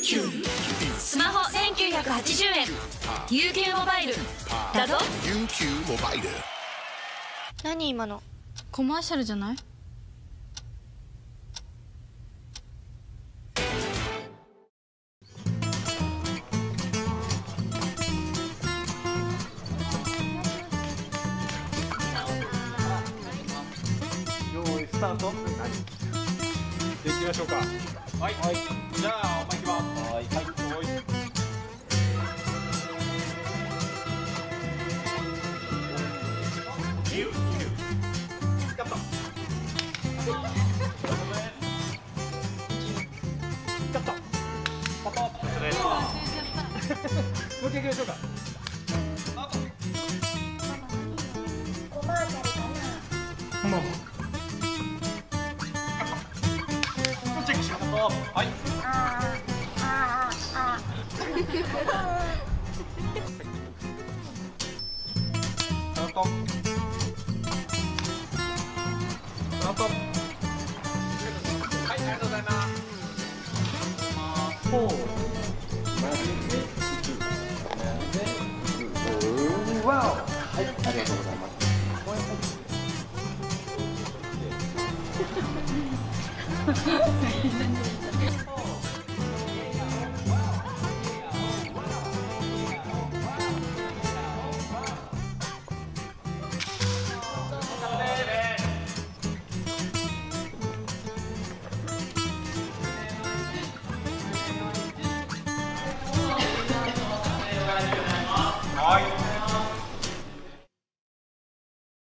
スマホ1980円 UQ モバイルだぞ。 UQ モバイル。 何今の？ コマーシャルじゃない？ 用意スタート。できましょうか。はい。じゃあお前行きます。はい。カット。カット。パパ。もう一回行きましょうか。 コマーシャルかな。 ママ。チェックしよう。はい。スタート。スタート。はい、ありがとうございます。ほう。わお。はい、ありがとうございます。はい。